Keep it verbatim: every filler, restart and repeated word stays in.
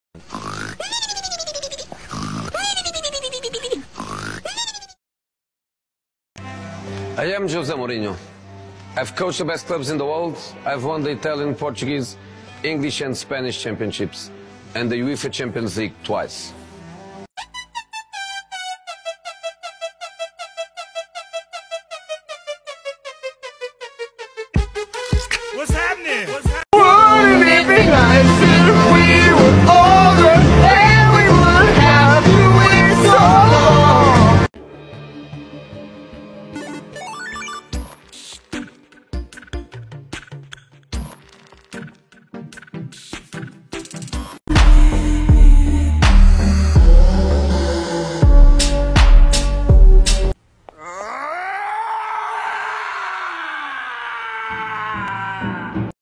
I am Jose Mourinho. I've coached the best clubs in the world. I've won the Italian, Portuguese, English and Spanish championships and the UEFA Champions League twice.